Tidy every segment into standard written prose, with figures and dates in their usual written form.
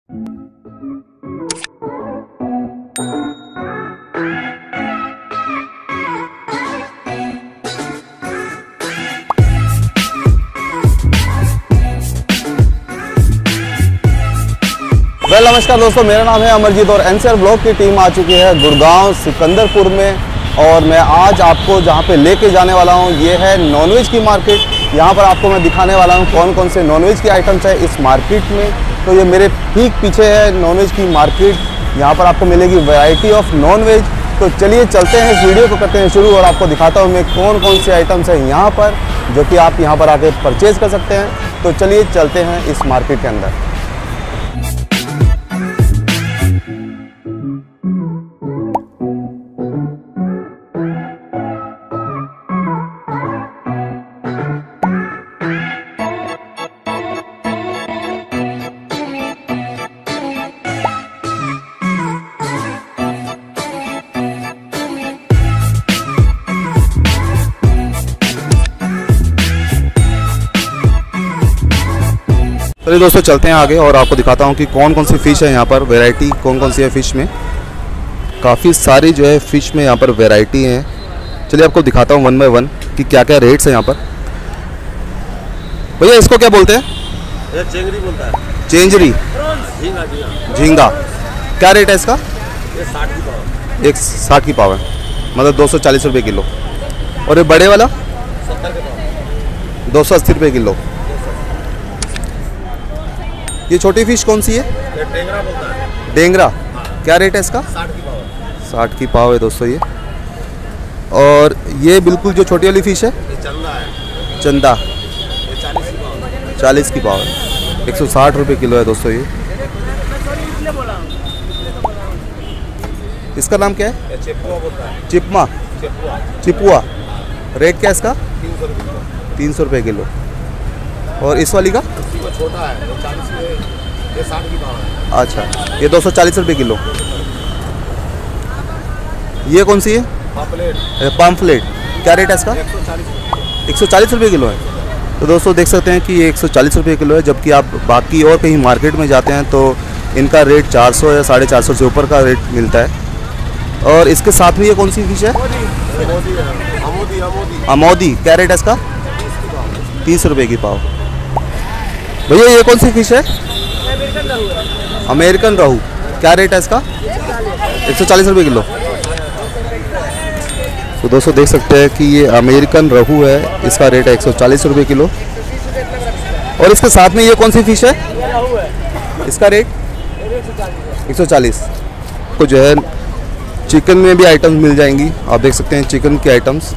नमस्कार दोस्तों, मेरा नाम है अमरजीत और एनसीआर ब्लॉग की टीम आ चुकी है गुड़गांव सिकंदरपुर में। और मैं आज आपको जहां पे लेके जाने वाला हूं ये है नॉनवेज की मार्केट। यहां पर आपको मैं दिखाने वाला हूं कौन कौन से नॉनवेज के आइटम्स है इस मार्केट में। तो ये मेरे ठीक पीछे है नॉनवेज की मार्केट। यहाँ पर आपको मिलेगी वैरायटी ऑफ नॉनवेज। तो चलिए चलते हैं, इस वीडियो को करते हैं शुरू और आपको दिखाता हूँ मैं कौन कौन से आइटम्स हैं यहाँ पर जो कि आप यहाँ पर आके परचेज़ कर सकते हैं। तो चलिए चलते हैं इस मार्केट के अंदर। चलिए दोस्तों चलते हैं आगे और आपको दिखाता हूँ कि कौन कौन सी फ़िश है यहाँ पर, वैरायटी कौन कौन सी है फ़िश में। काफ़ी सारी जो है फ़िश में यहाँ पर वैरायटी हैं। चलिए आपको दिखाता हूँ वन बाय वन कि क्या क्या रेट्स हैं यहाँ पर। भैया इसको क्या बोलते हैं? ये चेंगरी बोलता है। चेंजरी, झींगा। क्या रेट है इसका? ये 60 की पाव। एक 60 की पाव है, मतलब 240 रुपये किलो। और ये बड़े वाला 70 के पाव, 280 रुपये किलो। ये छोटी फिश कौन सी है? ये टेंगरा बोलता है। डेंगरा। क्या रेट है इसका? 60 की पाव है। 60 की पाव है दोस्तों ये। और ये बिल्कुल जो छोटी वाली फिश है ये चंदा है। चंदा, ये 40 की पाव है। 40 की पाव है, 160 रुपये किलो है दोस्तों ये। इसका नाम क्या है? ये चिपुआ बोलता है। चिपमा, चिपुआ। चिपुआ। रेट क्या है इसका? 300 रुपये किलो। 300 रुपये किलो। और इस वाली का? वो छोटा है, वो 40 में, ये 60 की पाव है। अच्छा, ये 240 रुपये किलो। ये कौन सी है? पापलेट। पॉम्फ्रेट। क्या रेट है इसका? 140 रुपये किलो है। तो दोस्तों देख सकते हैं कि ये 140 रुपये किलो है, जबकि आप बाकी और कहीं मार्केट में जाते हैं तो इनका रेट 400 या 450 से ऊपर का रेट मिलता है। और इसके साथ में ये कौन सी फिश है? अमोदी। क्या रेट है इसका? 30 रुपये की पाव। भैया ये कौन सी फिश है? अमेरिकन रोहू। क्या रेट है इसका? 140 रुपये किलो। तो दोस्तों देख सकते हैं कि ये अमेरिकन रोहू है, इसका रेट है 140 रुपये किलो। और इसके साथ में ये कौन सी फिश है? इसका रेट 140। तो जो है चिकन में भी आइटम्स मिल जाएंगी, आप देख सकते हैं चिकन के आइटम्स।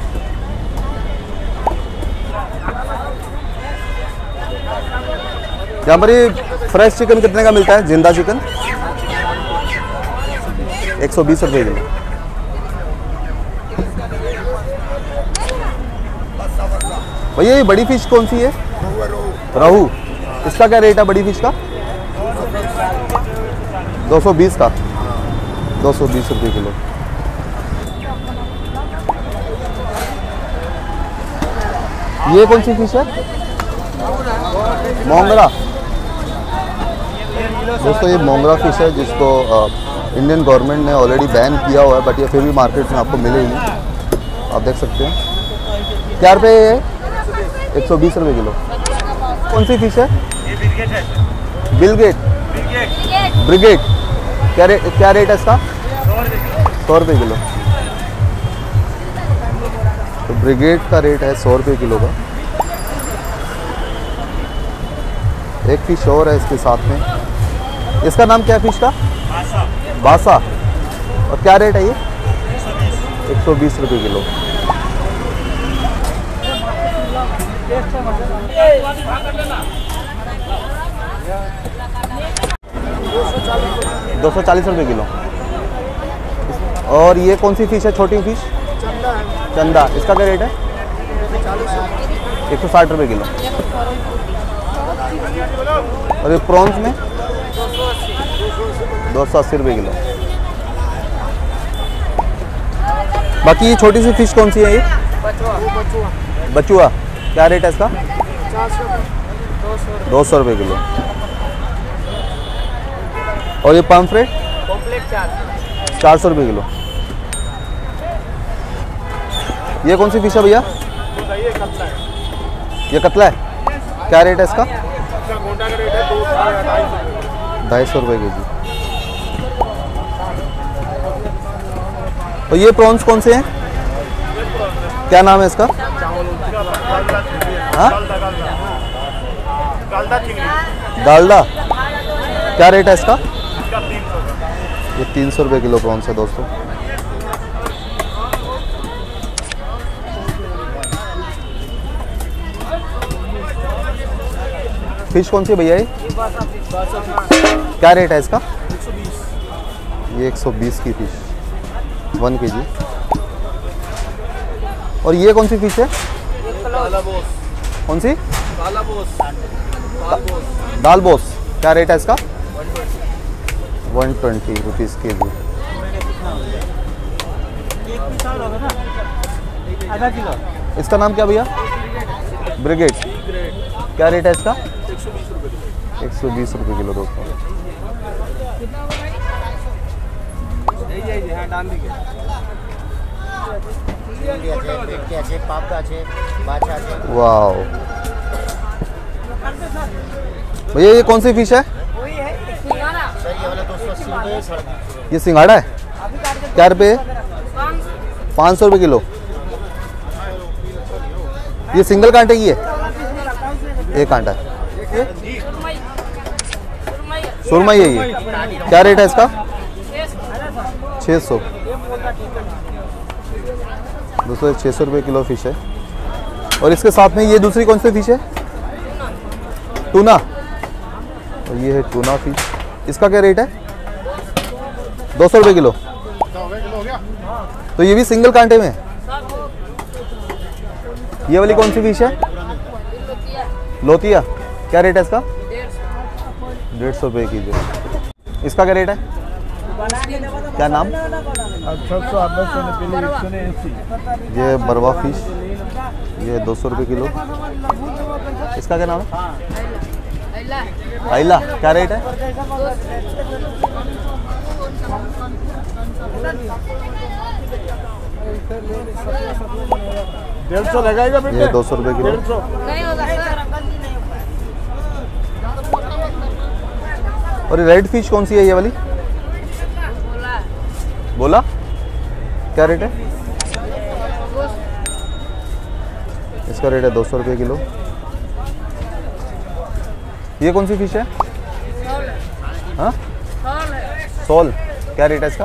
यहाँ पर ये फ्रेश चिकन कितने का मिलता है? जिंदा चिकन 120 रुपये किलो। भैया ये बड़ी फिश कौन सी है? रोहू। इसका क्या रेट है बड़ी फिश का? 220 का, 220 रुपये किलो। ये कौन सी फिश है? मोंगरा। दोस्तों ये मोंगरा फिश है जिसको इंडियन गवर्नमेंट ने ऑलरेडी बैन किया हुआ है, बट ये फिर भी मार्केट में आपको मिलेगी, आप देख सकते हैं। क्या रुपये है? 120 रुपये किलो। कौन सी फिश है? बिलगेट। ब्रिगेड। क्या रेट है इसका? 100 रुपये किलो। तो ब्रिगेड का रेट है 100 रुपये किलो का। एक फिश और है इसके साथ में। इसका नाम क्या है फिश का? बासा। और क्या रेट है ये? 120 रुपये किलो। $240 रुपये किलो। और ये कौन सी फिश है? छोटी फिश चंदा। इसका क्या रेट है? 160 रुपये किलो। और ये प्रॉन्स में 280 रुपये किलो। बाकी ये छोटी सी फिश कौन सी है? ये बचुआ। क्या रेट है इसका? 200 रुपये किलो। और ये pomphret कॉम्प्लेट 400 रुपये किलो। ये कौन सी फिश है भैया? ये कतला है। ये कतला है, क्या रेट है इसका? इसका गोटा का रेट है 250 रुपये के जी। और ये प्रॉन्स कौन से हैं, क्या नाम है इसका? हाँ, डालडा, क्या रेट है इसका? ये 300 रुपये किलो प्रॉन्स है दोस्तों। फिश कौन सी है भैया ये? क्या रेट है इसका? 120। ये 120 की फिश 1 kg। और ये कौन सी फिश है? कौन सी? दाल बोस, क्या रेट है इसका? 120 रुपीज़ के जी। आधा किलो। इसका नाम क्या भैया? ब्रिगेड, क्या रेट है इसका? 120 रुपये किलो दोस्तों। वाह भैया, ये कौन सी फिश है? ये सिंघाड़ा है, क्या रुपये? 500 रुपये किलो। ये सिंगल कांटे की है, एक कांटा है। सुरमई है ये, क्या रेट है इसका? 600 दोस्तों, 600 रुपये किलो फिश है। और इसके साथ में ये दूसरी कौन सी फिश है? टूना। और ये है टूना फिश, इसका क्या रेट है? 200 रुपये किलो। तो ये भी सिंगल कांटे में है। ये वाली कौन सी फिश है? लोतिया, क्या रेट है इसका? 150 रुपये की जो। इसका क्या रेट है, क्या नाम? ये बरवा फिश, ये 200 रुपये किलो। इसका क्या नाम है? आइला, क्या रेट है? ये 200 रुपये किलो। और रेड फिश कौन सी है ये वाली? बोला, क्या रेट है? इसका रेट है 200 रुपये किलो। ये कौन सी फिश है? हाँ, सोल, क्या रेट है इसका?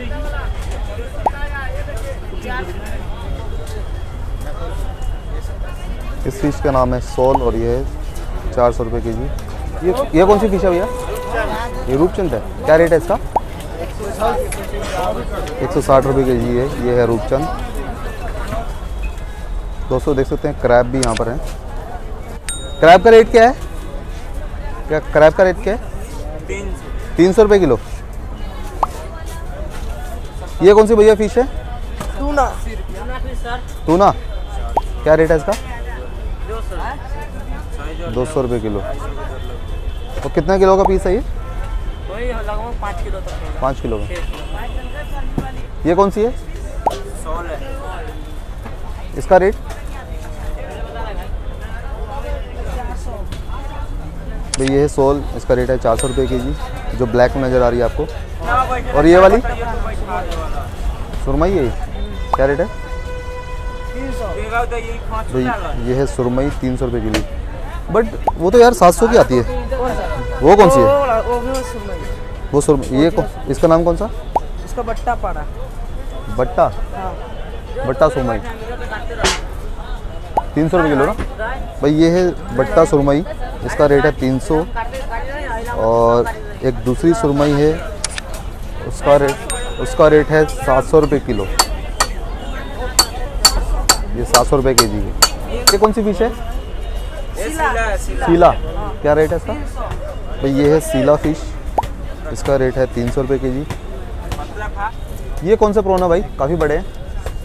इस फिश का नाम है सोल और ये है 400 रुपये के जी। ये कौन सी फिश है भैया? ये रूपचंद है, क्या रेट है इसका? 160 रुपये के जी है। ये है रूपचंद दोस्तों। देख सकते हैं क्रैब भी यहाँ पर है। क्रैब का रेट क्या है? क्या क्रैब का रेट क्या है? 300 रुपये किलो। ये कौन सी भैया फिश है? टूना। टूना, क्या रेट है इसका? 200 रुपये किलो। और कितना किलो का पीस है ये? लगभग 5 किलो तक। 5 किलो का। ये कौन सी है? सोल है। इसका रेट? भाई ये है सोल, इसका रेट है 400 रुपये के जी, जो ब्लैक में नज़र आ रही है आपको। और ये वाली सुरमई है, क्या रेट है? भाई ये है सुरमई 300 रुपये किलो। बट वो तो यार 700 की आती है। वो कौन सी है? वो सुरमई। ये इसका नाम कौन सा? इसका बट्टा पड़ा। बट्टा? हाँ। बट्टा सुरमई 300 रुपये किलो ना भाई। ये है बट्टा सुरमई, इसका रेट है 300। और एक दूसरी सुरमई है, उसका रेट है 700 रुपये किलो। ये 700 रुपये के जी है। ये कौन सी फिश है? सीला, क्या रेट है इसका? भाई ये है सीला फिश, इसका रेट है 300 रुपये के जी। ये कौन सा प्रॉन है भाई? काफ़ी बड़े हैं।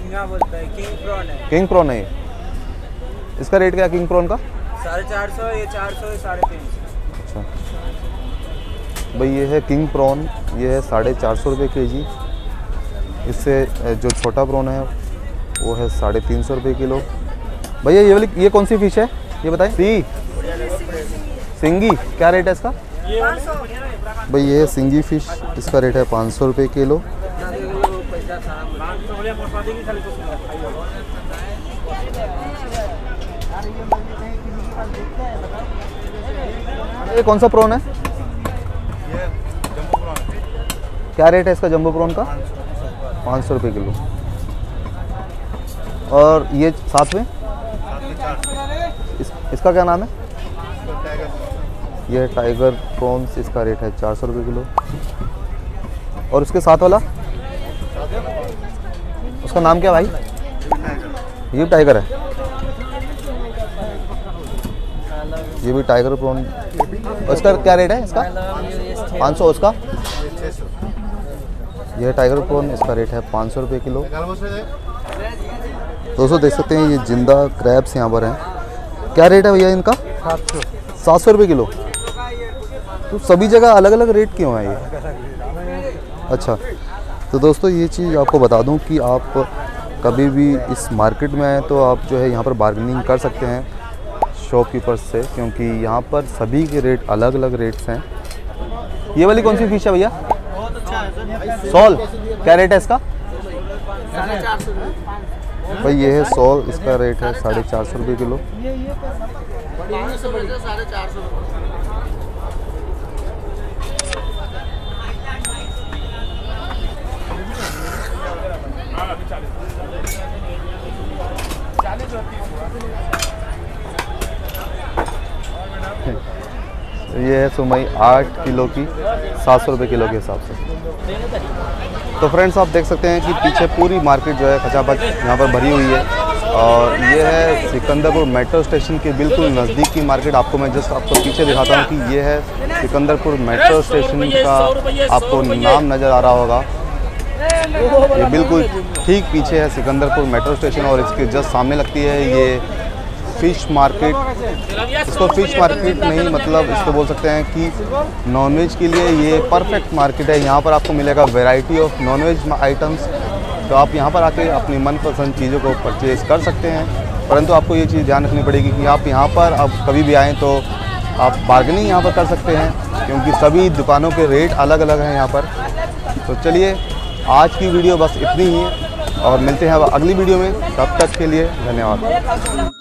किंग प्रॉन है ये। इसका रेट क्या है किंग प्रॉन का? 450। ये 400, 350। अच्छा, भाई ये है किंग प्रॉन, ये है 450 रुपये kg। इससे जो छोटा प्रॉन है वो है 350 रुपये किलो। भैया ये वाली ये कौन सी फ़िश है ये बताएं? सिंगी, क्या रेट है इसका? भाई ये है सिंगी फ़िश, इसका रेट है 500 रुपये किलो। ये कौन सा प्रॉन है? ये जंबो प्रॉन है। क्या रेट है इसका जंबो प्रॉन का? 500 रुपये किलो। और ये साथ में इसका क्या नाम है? ये टाइगर प्रॉन्स, इसका रेट है 400 रुपये किलो। और उसके साथ वाला उसका नाम क्या भाई? ये भी टाइगर है, ये भी टाइगर प्रॉन। और इसका क्या रेट है इसका? 500। उसका यह टाइगर प्रॉन, इसका रेट है 500 रुपये किलो। दोस्तों देख सकते हैं ये जिंदा क्रैब्स यहाँ पर हैं। क्या रेट है भैया इनका? 700 रुपये किलो। तो सभी जगह अलग अलग रेट क्यों है ये? अच्छा, तो दोस्तों ये चीज़ आपको बता दूं कि आप कभी भी इस मार्केट में आए तो आप जो है यहाँ पर बार्गेनिंग कर सकते हैं शॉपकीपर्स से, क्योंकि यहाँ पर सभी के रेट अलग अलग रेट्स हैं। ये वाली कौन सी फ़िश है भैया? सॉल, क्या रेट है इसका? भाई ये है सॉल, इसका रेट है 450 रुपये किलो। ये है सुरमई 8 किलो की 700 रुपये किलो के हिसाब से। तो फ्रेंड्स आप देख सकते हैं कि पीछे पूरी मार्केट जो है खचाखच यहाँ पर भरी हुई है। और ये है सिकंदरपुर मेट्रो स्टेशन के बिल्कुल नज़दीक की मार्केट। आपको मैं जस्ट आपको पीछे दिखाता हूँ कि ये है सिकंदरपुर मेट्रो स्टेशन का, आपको नाम नज़र आ रहा होगा। ये बिल्कुल ठीक पीछे है सिकंदरपुर मेट्रो स्टेशन और इसके जस्ट सामने लगती है ये फ़िश मार्केट। इसको फ़िश मार्केट नहीं, मतलब इसको बोल सकते हैं कि नॉनवेज के लिए ये परफेक्ट मार्केट है। यहाँ पर आपको मिलेगा वैरायटी ऑफ नॉनवेज आइटम्स। तो आप यहाँ पर आके अपनी मनपसंद चीज़ों को परचेज़ कर सकते हैं। परंतु आपको ये चीज़ ध्यान रखनी पड़ेगी कि आप यहाँ पर अब कभी भी आएँ तो आप बार्गेनिंग यहाँ पर कर सकते हैं, क्योंकि सभी दुकानों के रेट अलग अलग हैं यहाँ पर। तो चलिए आज की वीडियो बस इतनी ही, और मिलते हैं अब अगली वीडियो में। तब तक के लिए धन्यवाद।